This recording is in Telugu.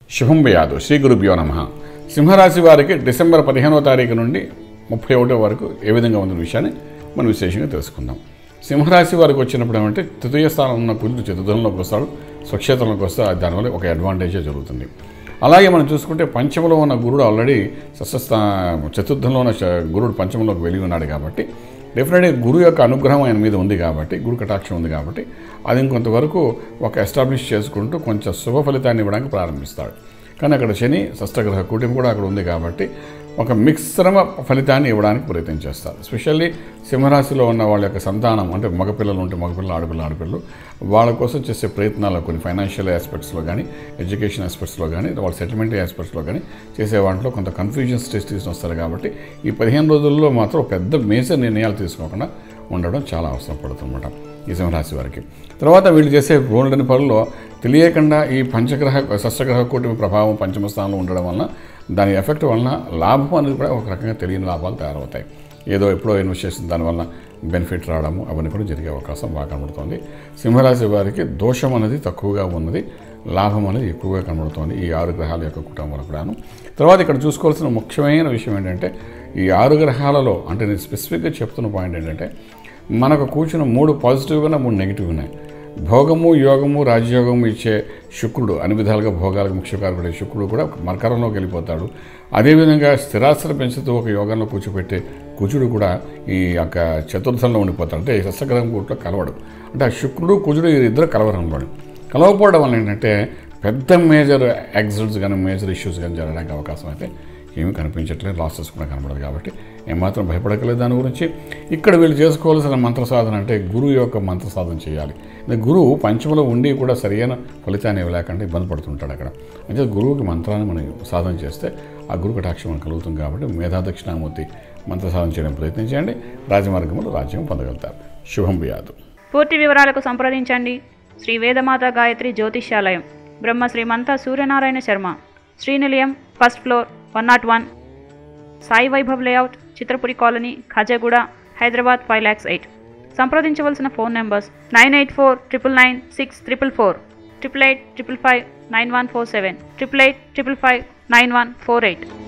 శుభం వ్యాధు శ్రీ గురుభ్యో నమః. సింహరాశి వారికి డిసెంబర్ 15వ తారీఖు నుండి 31 వరకు ఏ విధంగా ఉన్న విషయాన్ని మనం విశేషంగా తెలుసుకుందాం. సింహరాశి వారికి వచ్చినప్పుడు ఏమంటే తృతీయ స్థానంలో ఉన్న కుజుడు చతుర్థంలోకి వస్తాడు, స్వక్షేత్రంలోకి వస్తే దానివల్ల ఒక అడ్వాంటేజే జరుగుతుంది. అలాగే మనం చూసుకుంటే పంచమలో ఉన్న గురుడు ఆల్రెడీ చతుర్థంలో ఉన్న గురుడు పంచమంలోకి వెళ్ళి ఉన్నాడు కాబట్టి డెఫినెట్గా గురు యొక్క అనుగ్రహం ఆయన మీద ఉంది కాబట్టి, గురు కటాక్షం ఉంది కాబట్టి అది ఇంకొంతవరకు ఒక ఎస్టాబ్లిష్ చేసుకుంటూ కొంచెం శుభ ఫలితాన్ని ఇవ్వడానికి ప్రారంభిస్తాడు. కానీ అక్కడ శని షష్టగ్రహ కూటమి కూడా అక్కడ ఉంది కాబట్టి ఒక మిశ్రమ ఫలితాన్ని ఇవ్వడానికి ప్రయత్నం చేస్తారు. ఎస్పెషల్లీ సింహరాశిలో ఉన్న వాళ్ళ యొక్క సంతానం అంటే మగపిల్లలు ఉంటే మగపిల్లలు, ఆడపిల్లలు వాళ్ళ కోసం చేసే ప్రయత్నాలు కొన్ని ఫైనాన్షియల్ ఆస్పెక్ట్స్లో కానీ, ఎడ్యుకేషన్ ఆస్పెక్ట్స్లో కానీ, వాళ్ళ సెటిల్మెంట్ ఆస్పెక్ట్స్లో కానీ చేసే వాటిలో కొంత కన్ఫ్యూజన్ స్టేజ్ తీసుకుని వస్తారు. కాబట్టి ఈ 15 రోజుల్లో మాత్రం పెద్ద మేజర్ నిర్ణయాలు తీసుకోకుండా ఉండడం చాలా అవసరం పడుతుందన్నమాట ఈ సింహరాశి వారికి. తర్వాత వీళ్ళు చేసే బోల్డని పనుల్లో తెలియకుండా ఈ షష్టగ్రహ కూటమి ప్రభావం పంచమ స్థానంలో ఉండడం వలన దాని ఎఫెక్ట్ వలన లాభం అనేది కూడా ఒక రకంగా తెలియని లాభాలు తయారవుతాయి. ఏదో ఎప్పుడో ఇన్వెస్ట్ చేసిన దానివల్ల బెనిఫిట్ రావడము అవన్నీ కూడా జరిగే అవకాశం బాగా కనబడుతుంది. సింహరాశి వారికి దోషం అనేది తక్కువగా ఉన్నది, లాభం అనేది ఎక్కువగా కనబడుతుంది ఈ 6 గ్రహాల యొక్క కుటుంబం కూడాను. తర్వాత ఇక్కడ చూసుకోవాల్సిన ముఖ్యమైన విషయం ఏంటంటే ఈ 6 గ్రహాలలో అంటే నేను స్పెసిఫిక్గా చెప్తున్న పాయింట్ ఏంటంటే మనకు కూర్చున్న 3 పాజిటివ్గా 3 నెగిటివ్ ఉన్నాయి. భోగము, యోగము, రాజయోగము ఇచ్చే శుక్రుడు అన్ని విధాలుగా భోగాలకు ముఖ్యకారకుడే శుక్రుడు కూడా మకరంలోకి వెళ్ళిపోతాడు. అదేవిధంగా స్థిరాస్తులు పెంచుతూ ఒక యోగంలో కూర్చోబెట్టే కుజుడు కూడా ఈ యొక్క చతుర్థంలో ఉండిపోతాడు. అంటే షష్టగ్రహం కూట్లో కలవడు. అంటే ఆ శుక్రుడు కుజుడు ఇద్దరు కలవరంలోని కలవకపోవడం వల్ల ఏంటంటే పెద్ద మేజర్ యాక్సిడెంట్స్ కానీ మేజర్ ఇష్యూస్ కానీ జరగడానికి అవకాశం అయితే ఏమీ కనిపించట్లేదు, లాసెస్ కూడా కనబడదు. కాబట్టి ఏమాత్రం భయపడకలేదు దాని గురించి. ఇక్కడ వీళ్ళు చేసుకోవాల్సిన మంత్ర సాధన అంటే గురువు యొక్క మంత్ర సాధన చేయాలి. గురువు పంచమలో ఉండి కూడా సరైన ఫలితాన్ని ఇవ్వలేకుండా ఇబ్బంది పడుతుంటాడు అక్కడ. అంటే గురువుకి మంత్రాన్ని మనం సాధన చేస్తే ఆ గురు కటాక్షం మనకు కలుగుతుంది. కాబట్టి మేధా దక్షిణామూర్తి మంత్ర సాధన చేయడం ప్రయత్నం చేయండి, రాజమార్గంలో రాజ్యం పొందగలుగుతారు. శుభం వ్యాధు. పూర్తి వివరాలకు సంప్రదించండి Shri Vedamata Gayatri Jyotishyalayam, Brahma Srimantha Suryanarayana Sharma, Srinilayam, first floor, 101, Sai Vaibhav layout, Chitrapuri colony, Khajaguda, Hyderabad 5,08,000. సంప్రదించవలసిన ఫోన్ నెంబర్స్ 98499644, 8855559147, 8855559148.